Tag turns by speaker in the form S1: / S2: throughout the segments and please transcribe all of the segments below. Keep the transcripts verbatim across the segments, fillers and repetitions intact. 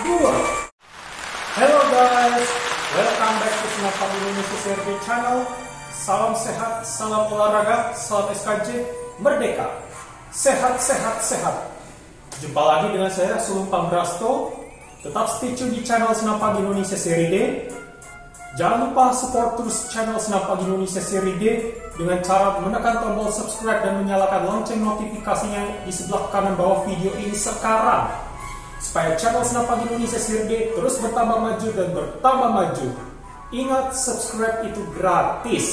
S1: dua. Hello guys, welcome back to Senapag Indonesia C R D channel. Salam sehat, salam olahraga, salam S K J, merdeka. Sehat, sehat, sehat. Jumpa lagi dengan saya, Sulung Pambrasto. Tetap stay tune di channel Senapag Indonesia C R D. Jangan lupa support terus channel Senapag Indonesia C R D dengan cara menekan tombol subscribe dan menyalakan lonceng notifikasinya di sebelah kanan bawah video ini sekarang. Supaya channel Senapag Indonesia C R D terus bertambah maju dan bertambah maju. Ingat, subscribe itu gratis.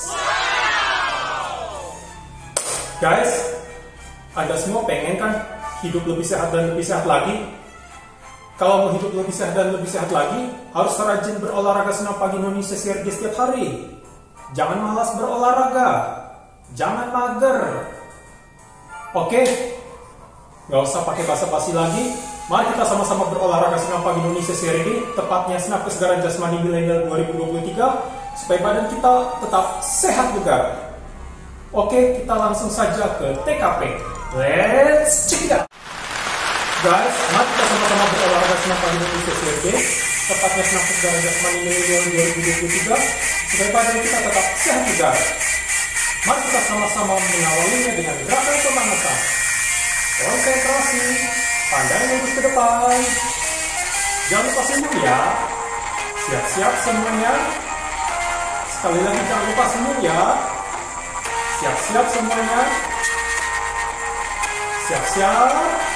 S1: Guys, Anda semua pengen kan hidup lebih sehat dan lebih sehat lagi? Kalau mau hidup lebih sehat dan lebih sehat lagi, harus rajin berolahraga Senapag Indonesia C R D setiap hari. Jangan malas berolahraga. Jangan mager. Oke? Gak usah pakai basa-basi lagi. Mari kita sama-sama berolahraga Senapag Indonesia C R D, tepatnya Senam Kesegaran Jasmani Milenial dua ribu dua puluh tiga, supaya badan kita tetap sehat bugar. Oke, kita langsung saja ke T K P. Let's check it out. Guys, mari kita sama-sama berolahraga Senapag Indonesia C R D, tepatnya Senam Kesegaran Jasmani Milenial dua ribu dua puluh tiga, supaya badan kita tetap sehat bugar. Mari kita sama-sama mengawalinya dengan gerakan pemanasan. Konsentrasi. Pandang lurus ke depan. Jangan lupa senyum ya. Siap-siap semuanya. Sekali lagi jangan lupa senyum ya. Siap-siap semuanya. Siap-siap.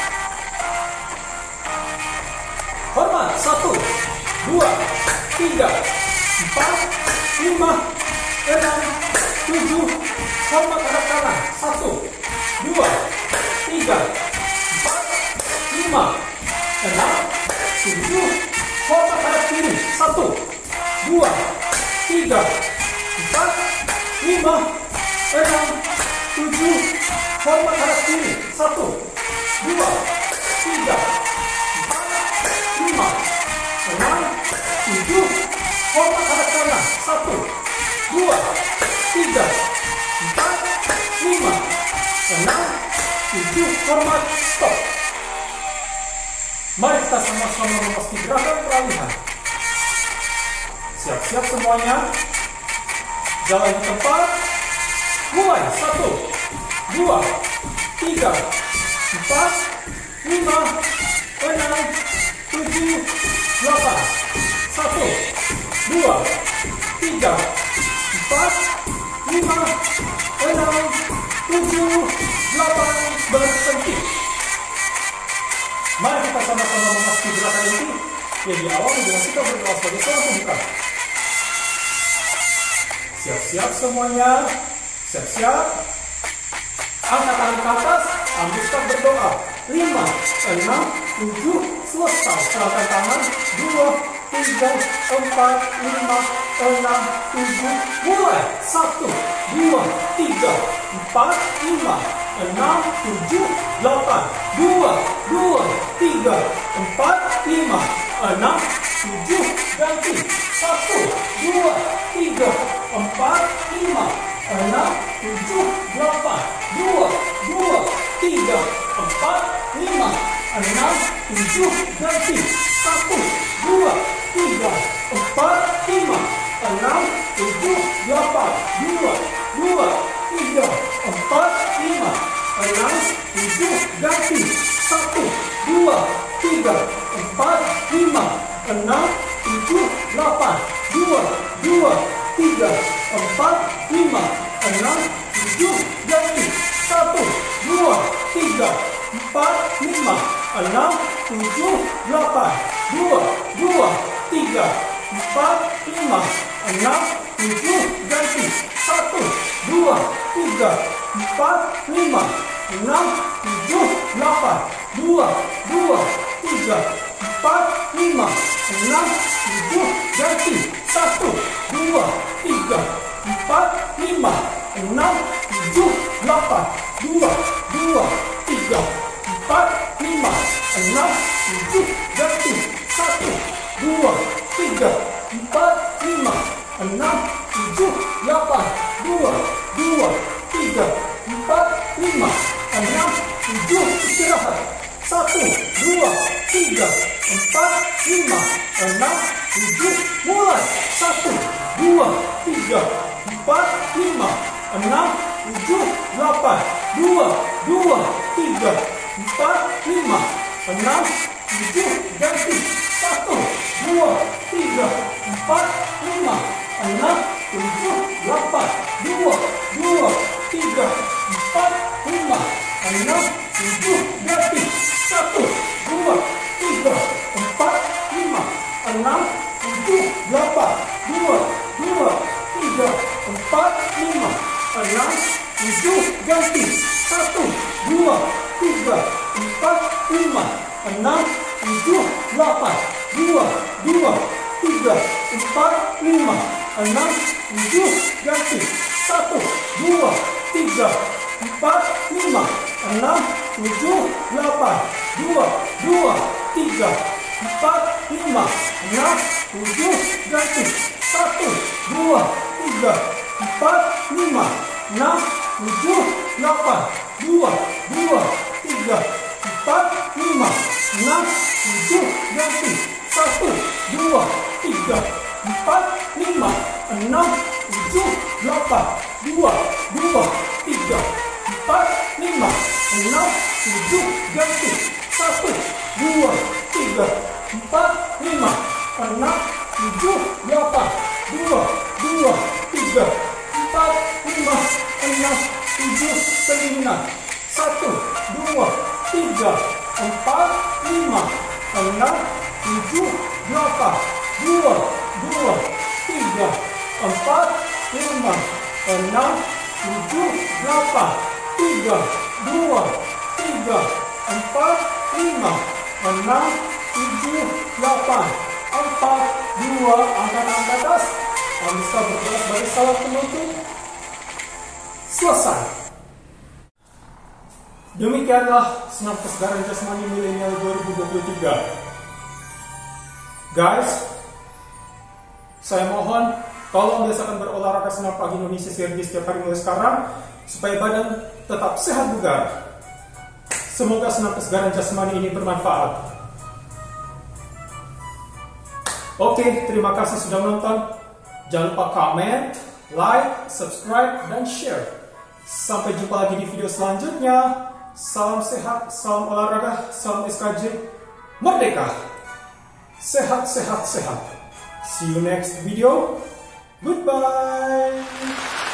S1: Hormat. Satu, dua, tiga, empat, lima, enam, tujuh. Hormat hadap kanan. Satu, dua, tiga, lima, enam, tujuh, hormat hadap kiri. Satu, dua, tiga, empat, lima, enam, tujuh, hormat hadap kiri. Satu, dua, tiga, empat, lima, enam, tujuh, hormat hadap kanan. Satu, dua, tiga, empat, lima, enam, tujuh, hormat. Stop. Mari kita sama-sama memasuki gerakan peralihan. Siap-siap semuanya. Jalan di tempat. Mulai. Satu, dua, tiga, empat, lima, enam, tujuh, delapan. Satu, dua, tiga, empat, lima, enam, tujuh, delapan. Berhenti. Mari kita sama-sama memasuki gerakan ini yang diawali dengan kita berdoa sebagai seorang pembuka. Siap-siap semuanya. Siap-siap. Angkat tangan ke atas. Ambil start berdoa. Lima, enam, tujuh. Selesai. Serahkan tangan. Dua, tiga, empat, lima, enam, tujuh. Mulai. Satu, dua, tiga, empat, lima, enam, tujuh, delapan. Dua, dua, tiga, empat, lima, enam, tujuh. Ganti. Satu, dua, tiga, empat, lima, enam, tujuh, delapan. Dua, dua, tiga, empat, lima, enam, tujuh. Ganti. Satu, dua, tiga, empat, lima, enam, tujuh, delapan. Dua, dua, tiga, empat, lima, enam, tujuh. Ganti. Satu, dua, tiga, empat, lima, enam, tujuh, delapan. Dua, dua, tiga, empat, lima, enam, tujuh. Ganti. Satu, dua, tiga, empat, lima, enam, tujuh, delapan. Dua, dua, tiga, empat, lima, enam, tujuh. Ganti. Satu, dua, tiga, empat, lima, enam, tujuh, delapan. Dua, dua, tiga, empat, lima, enam, tujuh. Ganti. Satu, dua, tiga, empat, lima, enam, tujuh, delapan. Dua, dua, tiga, empat, lima, enam, tujuh. Ganti. Satu, dua, tiga, empat, lima, enam, tujuh, delapan. Dua, dua, tiga, empat, lima, enam, tujuh. Istirahat. Satu, dua, tiga, empat, lima, enam, tujuh, mulai. satu, dua, tiga, empat, lima, enam, tujuh, delapan, dua, dua, tiga, empat, lima, enam, tujuh, ganti. satu, dua, tiga, empat, lima, enam, tujuh, delapan, dua, dua, tiga, empat, lima, enam, tujuh, ganti. satu, dua, tiga, empat, lima, enam, tujuh, delapan, dua, dua, tiga, empat, lima, enam, tujuh, ganti. satu, dua, tiga, empat, lima, enam, tujuh, delapan, dua, dua, tiga, empat, lima, enam, tujuh, ganti. satu, dua, tiga, empat, lima, enam, tujuh, delapan, dua, dua, tiga, empat, lima, enam, tujuh, ganti. satu, dua, tiga, empat, lima, enam, tujuh, delapan, dua, dua, tiga, empat, lima, enam, tujuh, ganti. satu, dua, tiga, empat, lima, enam, tujuh, delapan, dua, dua, tiga, empat, lima, enam, tujuh, ganti. satu, dua, tiga, empat, lima, enam, tujuh, delapan, dua, dua, tiga, empat, lima, enam, tujuh, sembilan. satu, dua, tiga, empat, lima, enam, tujuh, delapan, dua, dua, tiga, empat, lima, enam, tujuh, delapan, tiga, dua, tiga, empat, lima, enam, tujuh, delapan, empat, dua, angkat angkat atas. Bisa bergerak sebagai salam penutup. Selesai. Demikianlah senam kesegaran jasmani milenial dua ribu dua puluh tiga. Guys, saya mohon tolong biasakan berolahraga senam pagi Indonesia Sergi setiap hari mulai sekarang supaya badan tetap sehat bugar. Semoga senam kesegaran jasmani ini bermanfaat. Oke, terima kasih sudah menonton. Jangan lupa komen, like, subscribe, dan share. Sampai jumpa lagi di video selanjutnya. Salam sehat, salam olahraga, salam S K J. Merdeka! Sehat, sehat, sehat. See you next video. Goodbye.